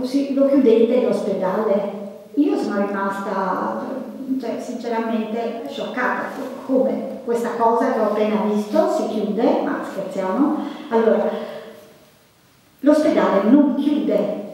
Così lo chiudete l'ospedale. Io sono rimasta, cioè, sinceramente scioccata come questa cosa che ho appena visto si chiude, ma scherziamo. Allora, l'ospedale non chiude,